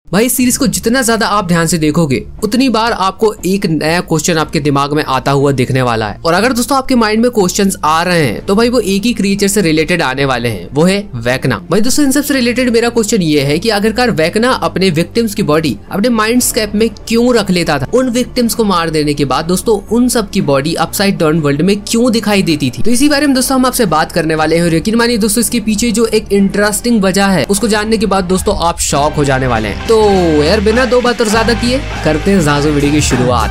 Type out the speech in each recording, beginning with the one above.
भाई इस सीरीज को जितना ज्यादा आप ध्यान से देखोगे उतनी बार आपको एक नया क्वेश्चन आपके दिमाग में आता हुआ दिखने वाला है। और अगर दोस्तों आपके माइंड में क्वेश्चंस आ रहे हैं तो भाई वो एक ही क्रिएचर से रिलेटेड आने वाले हैं, वो है वेकना। भाई दोस्तों इन सब से रिलेटेड मेरा क्वेश्चन ये है कि आखिरकार वेकना अपने विक्टिम्स की बॉडी अपने माइंडस्केप में क्यों रख लेता था? उन विक्टिम्स को मार देने के बाद दोस्तों उन सब की बॉडी अपसाइड डाउन वर्ल्ड में क्यों दिखाई देती थी? तो इसी बारे में दोस्तों हम आपसे बात करने वाले हैं। यकीन मानिए दोस्तों इसके पीछे जो एक इंटरेस्टिंग वजह है उसको जानने के बाद दोस्तों आप शॉक हो जाने वाले हैं। तो यार बिना दो बात और ज्यादा किए करते हैं ज़ाज़ू वीडियो की शुरुआत।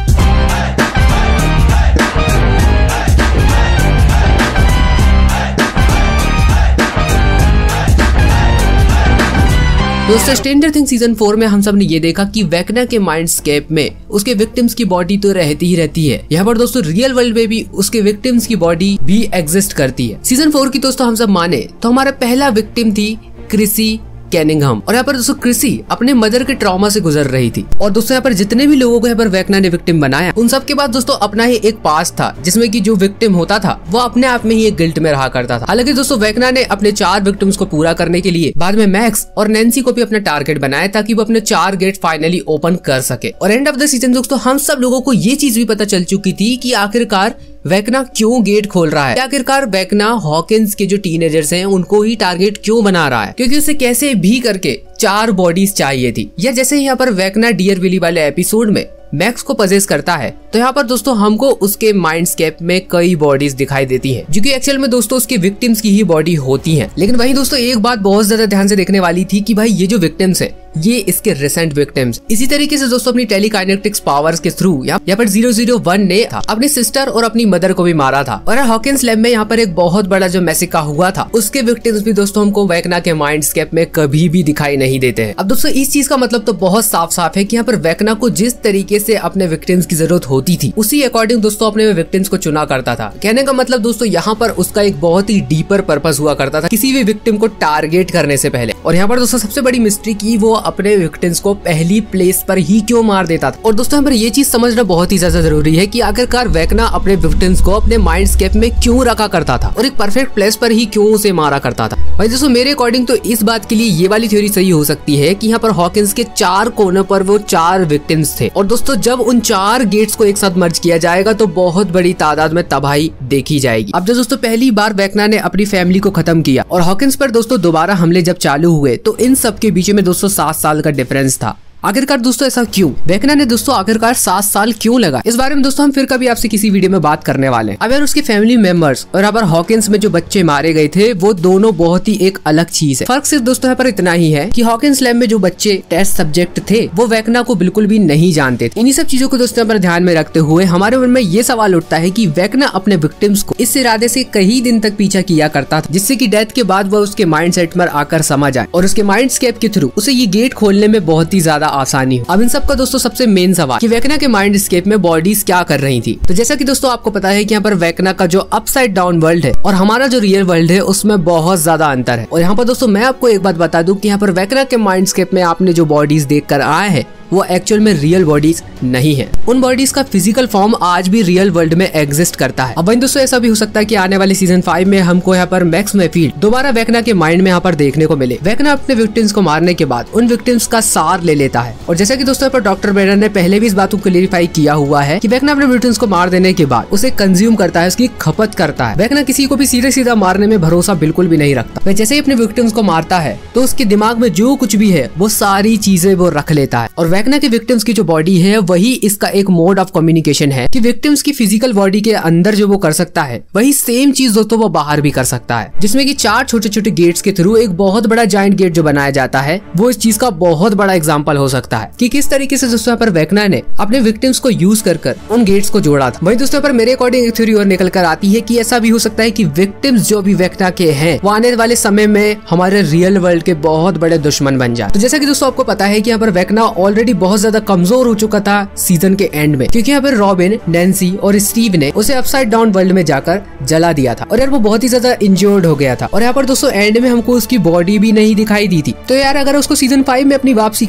दोस्तों स्ट्रेंजर थिंग्स सीजन 4 में हम सब ने ये देखा कि वेकना के माइंडस्केप में उसके विक्टिम्स की बॉडी तो रहती ही रहती है। यहाँ पर दोस्तों रियल वर्ल्ड में भी उसके विक्टिम्स की बॉडी भी एग्जिस्ट करती है। सीजन 4 की दोस्तों हम सब माने तो हमारा पहला विक्टिम थी क्रिसी कैनिंघम। और यहाँ पर दोस्तों क्रिसी अपने मदर के ट्रॉमा से गुजर रही थी। और दोस्तों यहाँ पर जितने भी लोगों को यहाँ पर वेकना ने विक्टिम बनाया उन सब के पास दोस्तों अपना ही एक पास्ट था जिसमें कि जो विक्टिम होता था वो अपने आप में ही एक गिल्ट में रहा करता था। हालांकि दोस्तों वेकना ने अपने 4 विक्टिम्स को पूरा करने के लिए बाद में मैक्स और नैन्सी को भी अपना टारगेट बनाया ताकि वो अपने 4 गेट फाइनली ओपन कर सके। और एंड ऑफ द सीजन दोस्तों हम सब लोगों को ये चीज भी पता चल चुकी थी कि आखिरकार वेकना क्यों गेट खोल रहा है, आखिरकार वेकना हॉकिंस के जो टीनेजर्स हैं उनको ही टारगेट क्यों बना रहा है, क्योंकि उसे कैसे भी करके 4 बॉडीज चाहिए थी। या जैसे यहाँ पर वेकना डियर विली वाले एपिसोड में मैक्स को पजेस करता है तो यहाँ पर दोस्तों हमको उसके माइंडस्केप में कई बॉडीज दिखाई देती हैं जो कि एक्चुअल में दोस्तों उसके विक्टिम्स की ही बॉडी होती हैं। लेकिन वही दोस्तों एक बात बहुत ज्यादा ध्यान से देखने वाली थी कि भाई ये जो विक्टिम्स है ये इसके रिसेंट विक्टिम्स। इसी तरीके से दोस्तों अपनी टेलीकाइनेटिक्स पावर्स के थ्रू यहाँ पर 001 ने अपनी सिस्टर और अपनी मदर को भी मारा था। और हॉकिंस लैब में यहाँ पर एक बहुत बड़ा जो मैसेका हुआ था उसके विक्टिम्स भी दोस्तों हमको वेकना के माइंडस्केप में कभी भी दिखाई नहीं देते हैं। अब दोस्तों इस चीज का मतलब तो बहुत साफ साफ है कि यहाँ पर वेकना को जिस तरीके से अपने विक्टिम्स की जरूरत होती थी उसी अकॉर्डिंग दोस्तों अपने विक्टिम्स को चुना करता था। कहने का मतलब दोस्तों यहाँ पर उसका एक बहुत ही डीपर पर्पस हुआ करता था किसी भी विक्टिम को टारगेट करने से पहले। और यहाँ पर दोस्तों सबसे बड़ी मिस्ट्री की वो अपने विक्टिम्स को पहली प्लेस पर ही क्यों मार देता था। और दोस्तों यहाँ पर ये चीज समझना बहुत ही ज्यादा जरूरी है कि आखिरकार वेकना अपने विक्टिम्स को अपने माइंडस्केप में क्यों रखा करता था और एक परफेक्ट प्लेस पर ही क्यों उसे मारा करता था। भाई दोस्तों मेरे अकॉर्डिंग तो इस बात के लिए ये वाली थ्योरी सही हो सकती है कि यहाँ पर हॉकिंस के 4 कोनों पर वो 4 विक्टिम्स थे। और दोस्तों जब उन 4 गेट्स को एक साथ मर्ज किया जाएगा तो बहुत बड़ी तादाद में तबाही देखी जाएगी। अब दोस्तों पहली बार वेकना ने अपनी फैमिली को खत्म किया और हॉकिंस पर दोस्तों दोबारा हमले जब चालू हुए तो इन सब के बीच में दोस्तों 7 साल का डिफरेंस था। आखिरकार दोस्तों ऐसा क्यों? वेकना ने दोस्तों आखिरकार 7 साल क्यों लगा? इस बारे में दोस्तों हम फिर कभी आपसे किसी वीडियो में बात करने वाले हैं। अब यार उसके फैमिली मेंबर्स और यहाँ पर हॉकिंस में जो बच्चे मारे गए थे वो दोनों बहुत ही एक अलग चीज है। फर्क सिर्फ दोस्तों यहाँ पर इतना ही है कि हॉकिंस लैब में जो बच्चे टेस्ट सब्जेक्ट थे वो वेकना को बिल्कुल भी नहीं जानते थे। इन्हीं सब चीजों को दोस्तों यहाँ पर ध्यान में रखते हुए हमारे मन में ये सवाल उठता है कि वेकना अपने विक्टिम्स को इस इरादे से कई दिन तक पीछा किया करता था जिससे कि डेथ के बाद वह उसके माइंड सेट में आकर समा जाए और उसके माइंडस्केप के थ्रू उसे ये गेट खोलने में बहुत ही ज्यादा आसानी हो। अब इन सबका दोस्तों सबसे मेन सवाल कि वेकना के माइंडस्केप में बॉडीज क्या कर रही थी। तो जैसा कि दोस्तों आपको पता है कि यहाँ पर वेकना का जो अपसाइड डाउन वर्ल्ड है और हमारा जो रियल वर्ल्ड है उसमें बहुत ज्यादा अंतर है। और यहाँ पर दोस्तों मैं आपको एक बात बता दूं कि यहाँ पर वेकना के माइंडस्केप में आपने जो बॉडीज देख कर आए हैं वो एक्चुअल में रियल बॉडीज नहीं है। उन बॉडीज का फिजिकल फॉर्म आज भी रियल वर्ल्ड में एग्जिस्ट करता है। अब वहीं दोस्तों ऐसा भी हो सकता है कि आने वाले सीजन 5 में हमको यहाँ पर मैक्स मेफील्ड दोबारा वेकना के माइंड में यहाँ पर देखने को मिले। वेकना अपने विक्टिम्स को मारने के बाद उन विक्टिम्स का सार ले लेता है। और जैसा कि दोस्तों पर डॉक्टर बेनर ने पहले भी इस बात को क्लियरिफाई किया हुआ है कि वेकना अपने विक्टिम्स को मार देने के बाद उसे कंज्यूम करता है, उसकी खपत करता है। वेकना किसी को भी सीधे सीधा मारने में भरोसा बिल्कुल भी नहीं रखता। वह जैसे ही अपने विक्टिम्स को मारता है तो उसके दिमाग में जो कुछ भी है वो सारी चीजें वो रख लेता है। और वेकना के विक्टिम्स की जो बॉडी है वही इसका एक मोड ऑफ कम्युनिकेशन है कि विक्टिम्स की फिजिकल बॉडी के अंदर जो वो कर सकता है वही सेम चीज दोस्तों वो बाहर भी कर सकता है, जिसमें कि 4 छोटे छोटे गेट्स के थ्रू एक बहुत बड़ा जायंट गेट जो बनाया जाता है वो इस चीज का बहुत बड़ा एग्जांपल हो सकता है कि किस तरीके से दोस्तों पर वेकना ने अपने विक्टिम्स को यूज कर उन गेट्स को जोड़ा था। वही दोस्तों पर मेरे अकॉर्डिंग एक थ्योरी और निकल कर आती है कि ऐसा भी हो सकता है कि विक्टिम्स जो भी वेकना के हैं वो आने वाले समय में हमारे रियल वर्ल्ड के बहुत बड़े दुश्मन बन जाए। तो जैसा कि दोस्तों आपको पता है कि यहाँ पर वेकना ऑलरेडी बहुत ज्यादा कमजोर हो चुका था सीजन के एंड में, क्योंकि यहाँ पर रॉबिन, नैन्सी और स्टीव ने उसे अपसाइड डाउन वर्ल्ड में जाकर जला दिया था और यार वो बहुत ही ज्यादा इंजर्ड हो गया था। और यहाँ पर दोस्तों एंड में हमको उसकी बॉडी भी नहीं दिखाई दी थी। तो यार अगर उसको सीजन 5 में अपनी वापसी करना है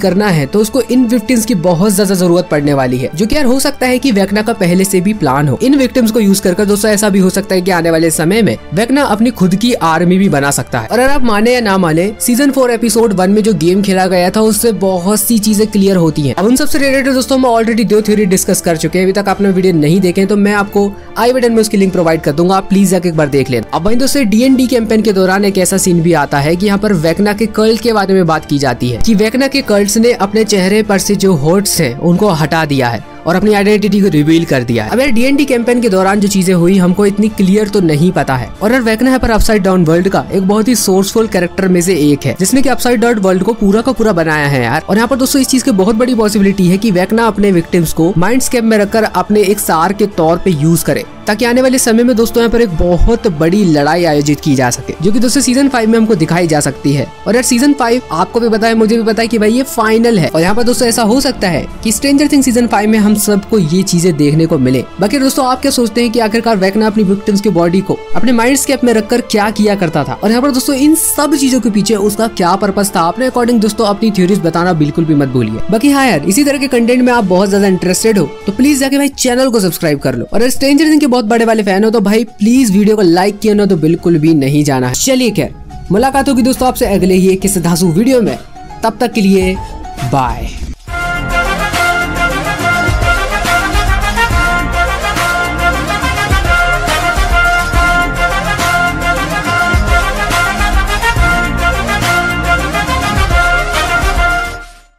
तो उसको इन विक्टिम्स की बहुत ज्यादा जरूरत पड़ने वाली है, जो कि यार हो सकता है कि वेक्ना का पहले से भी प्लान हो। इन विक्टिम्स को यूज कर दोस्तों ऐसा भी हो सकता है कि आने वाले समय में वेक्ना अपनी खुद की आर्मी भी बना सकता है। और अगर आप माने या ना माने, सीजन 4 एपिसोड 1 में जो गेम खेला गया था उससे बहुत सी चीजें क्लियर होती हैं। अब उन सबसे रिलेटेड दोस्तों हम ऑलरेडी 2 थ्योरी डिस्कस कर चुके हैं। अभी तक आपने वीडियो नहीं देखे तो मैं आपको आई बटन में उसकी लिंक प्रोवाइड कर दूंगा, आप प्लीज जाके एक बार देख लेना। अब वहीं दोस्तों D&D कैंपेन के दौरान एक ऐसा सीन भी आता है कि यहाँ पर वेक्ना के कल्ट के बारे में बात की जाती है कि वेक्ना के कल्ट्स ने अपने चेहरे पर से जो होर्ड्स हैं उनको हटा दिया है और अपनी आइडेंटिटी को रिवील कर दिया है। अब यार D&D कैंपेन के दौरान जो चीजें हुई हमको इतनी क्लियर तो नहीं पता है। और यार वेक्ना यहाँ पर अपसाइड डाउन वर्ल्ड का एक बहुत ही सोर्सफुल कैरेक्टर में से एक है, जिसने कि अपसाइड डाउन वर्ल्ड को पूरा का पूरा बनाया है यार। और यहाँ पर दोस्तों इस चीज की बहुत बड़ी पॉसिबिलिटी है कि वेक्ना अपने विक्टिम्स को माइंडस्केप में रखकर अपने एक सार के तौर पे यूज करे, ताकि आने वाले समय में दोस्तों यहाँ पर एक बहुत बड़ी लड़ाई आयोजित की जा सके, जो कि दोस्तों सीजन 5 में हमको दिखाई जा सकती है। और यार सीजन 5 आपको भी पता है, मुझे भी पता है कि भाई ये फाइनल है। और यहाँ पर दोस्तों ऐसा हो सकता है कि स्ट्रेंजर थिंग्स सीजन 5 में हम सबको ये चीजें देखने को मिले। बाकी दोस्तों आप क्या सोचते हैं कि आखिरकार वेक्ना अपनी विक्टिम्स की बॉडी को अपने माइंडस्केप में रखकर क्या किया करता था, और यहाँ पर दोस्तों इन सब चीजों के पीछे उसका क्या पर्पस था? अपने अकॉर्डिंग दोस्तों अपनी थ्योरीज बताना बिल्कुल भी मत भूलिए। बाकी हाँ यार, इसी तरह के कंटेंट में आप बहुत ज्यादा इंटरेस्टेड हो तो प्लीज जाके भाई चैनल को सब्सक्राइब कर लो। और अगर स्ट्रेंजर थिंग्स के बहुत बड़े वाले फैन हो तो भाई प्लीज वीडियो को लाइक किया ना तो बिल्कुल भी नहीं जाना है। चलिए खैर, मुलाकात होगी दोस्तों आपसे अगले ही एक किस्से धांसू वीडियो में, तब तक के लिए बाय।